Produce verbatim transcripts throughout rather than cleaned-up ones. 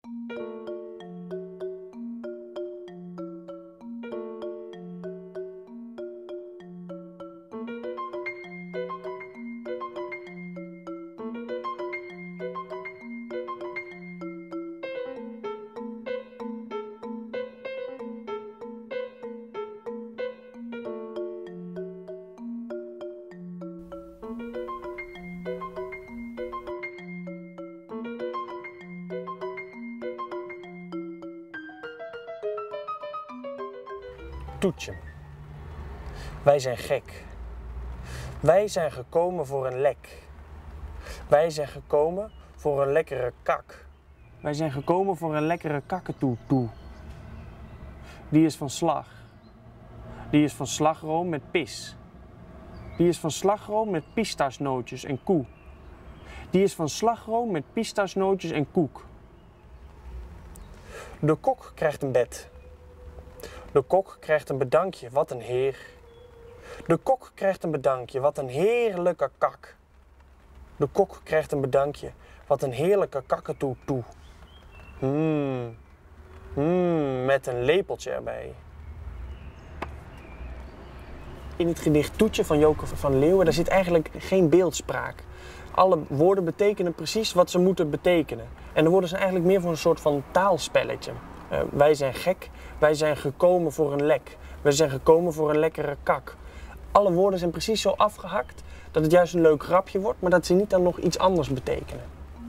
Toetje. Wij zijn gek. Wij zijn gekomen voor een lek. Wij zijn gekomen voor een lekkere kak. Wij zijn gekomen voor een lekkere kakatoe-toe. Die is van slag. Die is van slagroom met pis. Die is van slagroom met pistasnootjes en koe. Die is van slagroom met pistasnootjes en koek. De kok krijgt een bed. De kok krijgt een bedankje, wat een heer. De kok krijgt een bedankje, wat een heerlijke kak. De kok krijgt een bedankje, wat een heerlijke kakatoe-toe. Mmm, mmm, met een lepeltje erbij. In het gedicht Toetje van Joke van Leeuwen, daar zit eigenlijk geen beeldspraak. Alle woorden betekenen precies wat ze moeten betekenen. En de woorden zijn eigenlijk meer voor een soort van taalspelletje. Uh, wij zijn gek, wij zijn gekomen voor een lek. Wij zijn gekomen voor een lekkere kak. Alle woorden zijn precies zo afgehakt dat het juist een leuk grapje wordt, maar dat ze niet dan nog iets anders betekenen.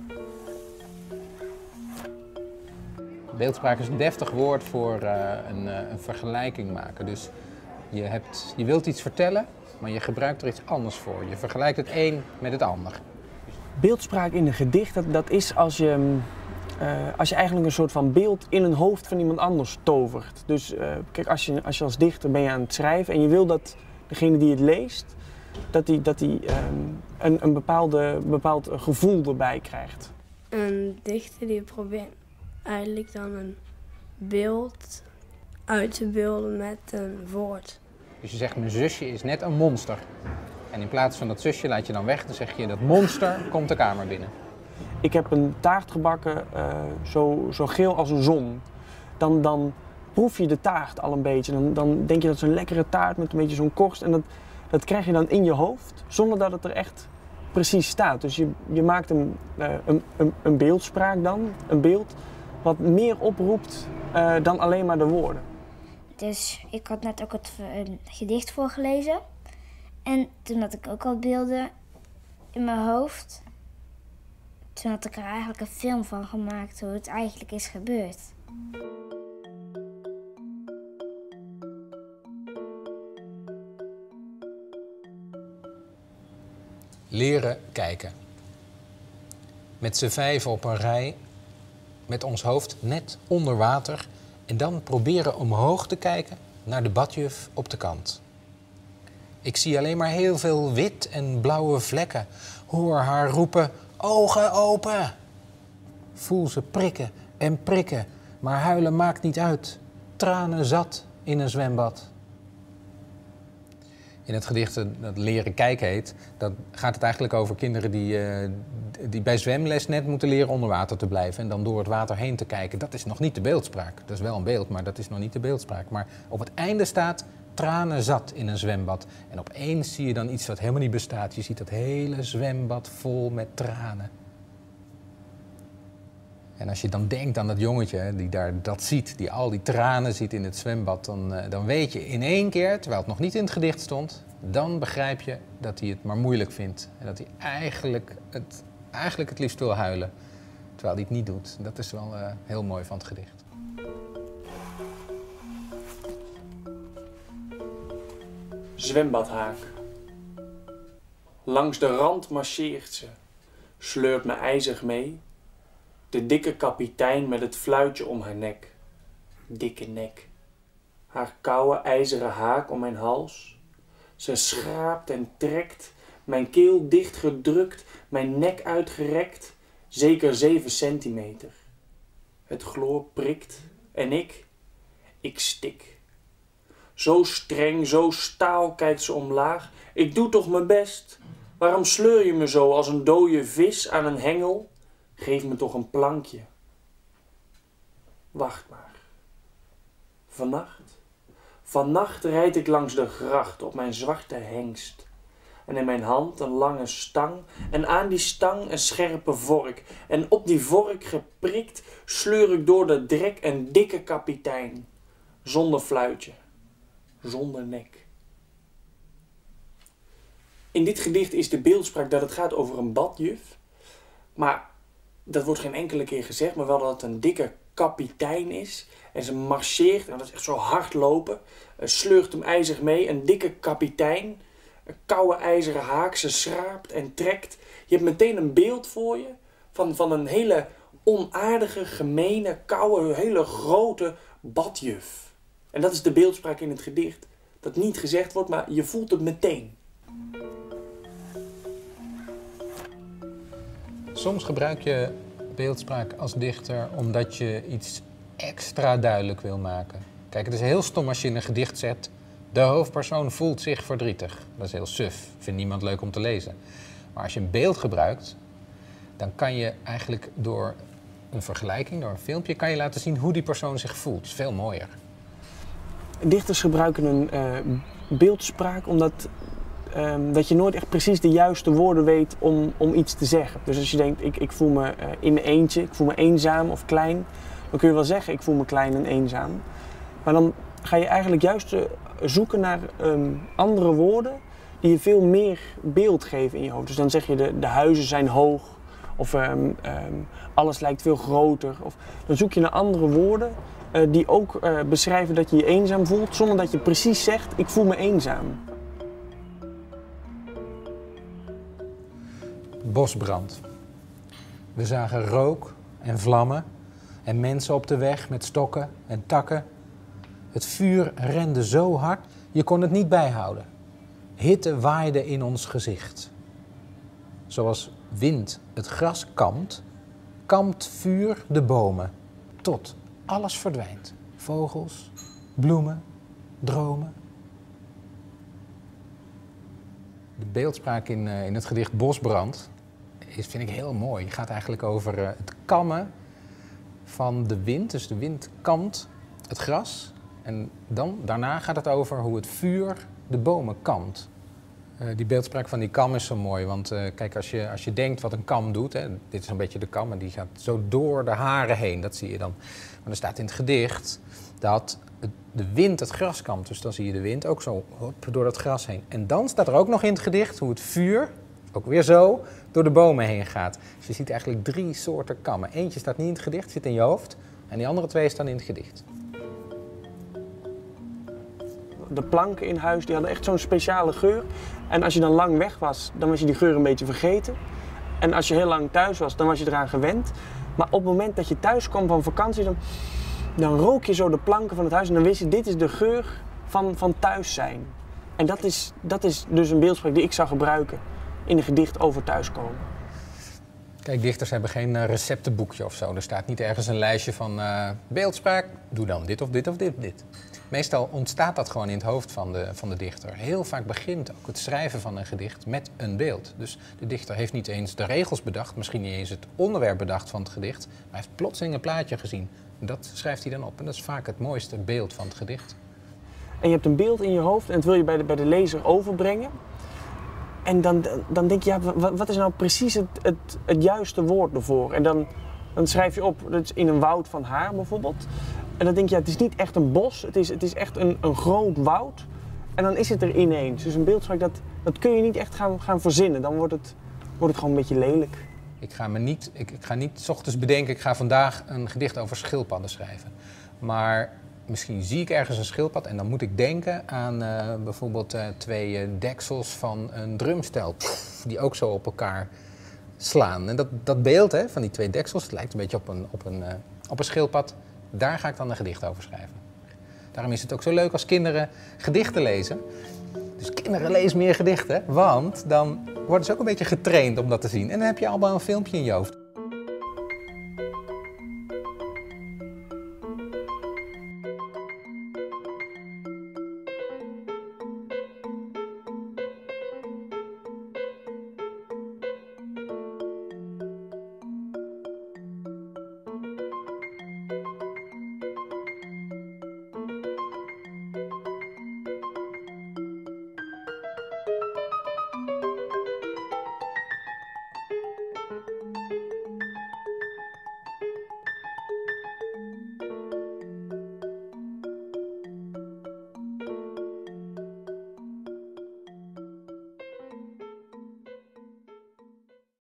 Beeldspraak is een deftig woord voor uh, een, uh, een vergelijking maken. Dus je, hebt, je wilt iets vertellen, maar je gebruikt er iets anders voor. Je vergelijkt het een met het ander. Beeldspraak in een gedicht, dat, dat is als je, uh, als je eigenlijk een soort van beeld in een hoofd van iemand anders tovert. Dus uh, kijk, als je, als je als dichter ben je aan het schrijven en je wil dat degene die het leest, dat die, dat die um, een, een bepaalde, bepaald gevoel erbij krijgt. Een dichter die probeert eigenlijk dan een beeld uit te beelden met een woord. Dus je zegt, mijn zusje is net een monster. En in plaats van dat zusje laat je dan weg, dan zeg je, dat monster komt de kamer binnen. Ik heb een taart gebakken, uh, zo, zo geel als een zon. Dan, dan proef je de taart al een beetje. Dan, dan denk je dat het een lekkere taart met een beetje zo'n korst. En dat, dat krijg je dan in je hoofd, zonder dat het er echt precies staat. Dus je, je maakt een, uh, een, een, een beeldspraak dan, een beeld, wat meer oproept uh, dan alleen maar de woorden. Dus ik had net ook het een gedicht voorgelezen. En toen had ik ook al beelden in mijn hoofd. Toen had ik er eigenlijk een film van gemaakt, hoe het eigenlijk is gebeurd. Leren kijken. Met z'n vijven op een rij, met ons hoofd net onder water. En dan proberen omhoog te kijken naar de badjuf op de kant. Ik zie alleen maar heel veel wit en blauwe vlekken. Hoor haar roepen, ogen open. Voel ze prikken en prikken, maar huilen maakt niet uit. Tranen zat in een zwembad. In het gedicht dat Leren kijken heet, dat gaat het eigenlijk over kinderen die, uh, die bij zwemles net moeten leren onder water te blijven en dan door het water heen te kijken. Dat is nog niet de beeldspraak. Dat is wel een beeld, maar dat is nog niet de beeldspraak. Maar op het einde staat tranen zat in een zwembad. En opeens zie je dan iets wat helemaal niet bestaat. Je ziet dat hele zwembad vol met tranen. En als je dan denkt aan dat jongetje die daar dat ziet, die al die tranen ziet in het zwembad, dan, uh, dan weet je in één keer, terwijl het nog niet in het gedicht stond, dan begrijp je dat hij het maar moeilijk vindt. En dat hij eigenlijk het, eigenlijk het liefst wil huilen, terwijl hij het niet doet. Dat is wel uh, heel mooi van het gedicht. Zwembadhaak. Langs de rand marcheert ze, sleurt me ijzig mee. De dikke kapitein met het fluitje om haar nek. Dikke nek. Haar koude ijzeren haak om mijn hals. Ze schraapt en trekt, mijn keel dicht gedrukt, mijn nek uitgerekt, zeker zeven centimeter. Het chloor prikt en ik, ik stik. Zo streng, zo staal kijkt ze omlaag. Ik doe toch mijn best. Waarom sleur je me zo als een dode vis aan een hengel? Geef me toch een plankje. Wacht maar. Vannacht, vannacht rijd ik langs de gracht op mijn zwarte hengst. En in mijn hand een lange stang en aan die stang een scherpe vork. En op die vork geprikt sleur ik door de drek een dikke kapitein. Zonder fluitje, zonder nek. In dit gedicht is de beeldspraak dat het gaat over een badjuf. Maar dat wordt geen enkele keer gezegd, maar wel dat het een dikke kapitein is. En ze marcheert, en dat is echt zo hard lopen, sleurt hem ijzig mee, een dikke kapitein. Een koude ijzeren haak, ze schraapt en trekt. Je hebt meteen een beeld voor je van, van een hele onaardige, gemene, koude, hele grote badjuf. En dat is de beeldspraak in het gedicht. Dat niet gezegd wordt, maar je voelt het meteen. Soms gebruik je beeldspraak als dichter omdat je iets extra duidelijk wil maken. Kijk, het is heel stom als je in een gedicht zet: de hoofdpersoon voelt zich verdrietig. Dat is heel suf, vindt niemand leuk om te lezen. Maar als je een beeld gebruikt, dan kan je eigenlijk door een vergelijking, door een filmpje, kan je laten zien hoe die persoon zich voelt. Dat is veel mooier. Dichters gebruiken een uh, beeldspraak omdat uh, dat je nooit echt precies de juiste woorden weet om, om iets te zeggen. Dus als je denkt, ik, ik voel me uh, in mijn eentje, ik voel me eenzaam of klein, dan kun je wel zeggen, ik voel me klein en eenzaam. Maar dan ga je eigenlijk juist uh, zoeken naar um, andere woorden die je veel meer beeld geven in je hoofd. Dus dan zeg je, de, de huizen zijn hoog, of um, um, alles lijkt veel groter. Of, dan zoek je naar andere woorden uh, die ook uh, beschrijven dat je je eenzaam voelt, zonder dat je precies zegt, ik voel me eenzaam. Bosbrand. We zagen rook en vlammen en mensen op de weg met stokken en takken. Het vuur rende zo hard, je kon het niet bijhouden. Hitte waaide in ons gezicht. Zoals wind het gras kamt, kamt vuur de bomen, tot alles verdwijnt. Vogels, bloemen, dromen. De beeldspraak in, uh, in het gedicht Bosbrand is, vind ik heel mooi. Het gaat eigenlijk over uh, het kammen van de wind. Dus de wind kamt het gras. En dan, daarna gaat het over hoe het vuur de bomen kamt. Uh, die beeldspraak van die kam is zo mooi. Want uh, kijk, als je, als je denkt wat een kam doet, hè, dit is een beetje de kam en die gaat zo door de haren heen. Dat zie je dan. Maar er staat in het gedicht dat het, de wind het gras kamt. Dus dan zie je de wind ook zo hop, door dat gras heen. En dan staat er ook nog in het gedicht hoe het vuur, ook weer zo, door de bomen heen gaat. Dus je ziet eigenlijk drie soorten kammen. Eentje staat niet in het gedicht, zit in je hoofd. En die andere twee staan in het gedicht. De planken in huis die hadden echt zo'n speciale geur. En als je dan lang weg was, dan was je die geur een beetje vergeten. En als je heel lang thuis was, dan was je eraan gewend. Maar op het moment dat je thuis kwam van vakantie, dan, dan rook je zo de planken van het huis. En dan wist je, dit is de geur van, van thuis zijn. En dat is, dat is dus een beeldspraak die ik zou gebruiken in een gedicht over thuiskomen. Kijk, dichters hebben geen uh, receptenboekje of zo. Er staat niet ergens een lijstje van uh, beeldspraak, doe dan dit of dit of dit of dit. Meestal ontstaat dat gewoon in het hoofd van de, van de dichter. Heel vaak begint ook het schrijven van een gedicht met een beeld. Dus de dichter heeft niet eens de regels bedacht, misschien niet eens het onderwerp bedacht van het gedicht, maar hij heeft plotseling een plaatje gezien. En dat schrijft hij dan op. En dat is vaak het mooiste beeld van het gedicht. En je hebt een beeld in je hoofd en dat wil je bij de, bij de lezer overbrengen. En dan, dan denk je, ja, wat, wat is nou precies het, het, het juiste woord ervoor? En dan, dan schrijf je op, dat is in een woud van haar bijvoorbeeld. En dan denk je, ja, het is niet echt een bos, het is, het is echt een, een groot woud. En dan is het er ineens. Dus een beeldspraak, dat, dat kun je niet echt gaan, gaan verzinnen. Dan wordt het, wordt het gewoon een beetje lelijk. Ik ga, me niet, ik, ik ga niet 's ochtends bedenken, ik ga vandaag een gedicht over schildpadden schrijven. Maar misschien zie ik ergens een schildpad en dan moet ik denken aan uh, bijvoorbeeld uh, twee uh, deksels van een drumstel. Pff, die ook zo op elkaar slaan. En dat, dat beeld hè, van die twee deksels, het lijkt een beetje op een, op, een, uh, op een schildpad. Daar ga ik dan een gedicht over schrijven. Daarom is het ook zo leuk als kinderen gedichten lezen. Dus kinderen lezen meer gedichten, want dan worden ze ook een beetje getraind om dat te zien. En dan heb je allemaal een filmpje in je hoofd.